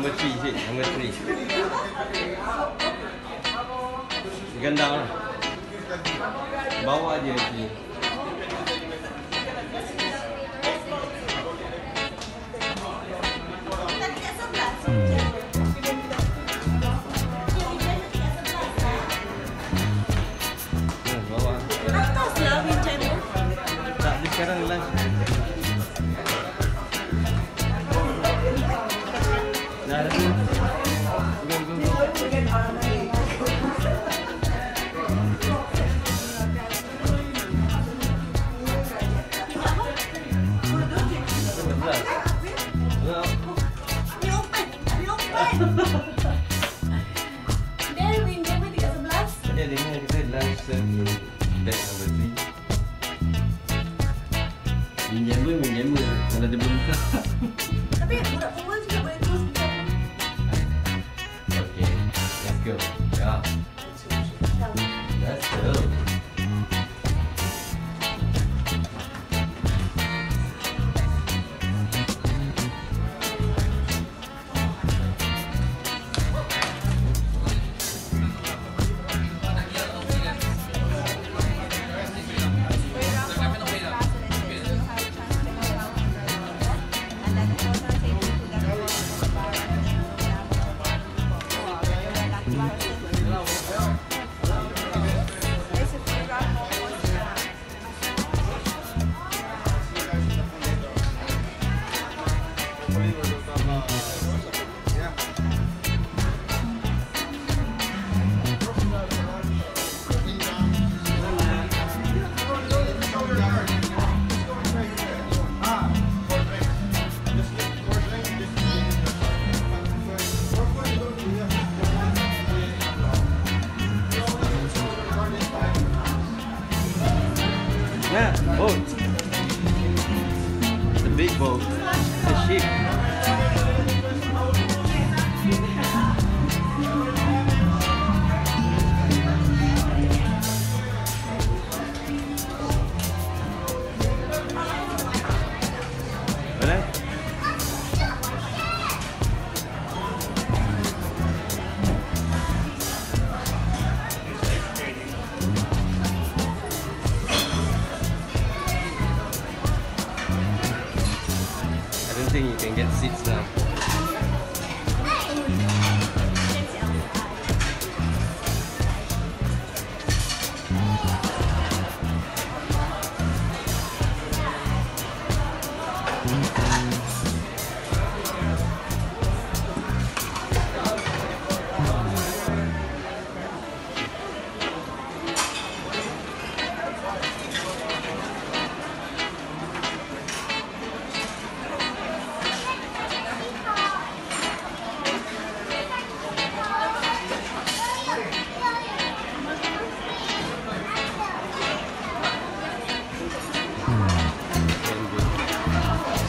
Number 3 is it? Number 3. Gandang lah. Bawa je sini. Bawa. Atas lah Winchan tu. Tak, dia sekarang lunch. Dah ada. Go, go, go. Dia Winchan pun 311. Dia dengar kita lunch serve bag number 3. Minjam kalau dia belum buka. Tapi budak perempuan juga boleh terus buka. Okay, let's go. Ya. Let's go. Nah, boat. The big boat. The ship. Boleh? I don't think you can get seats now.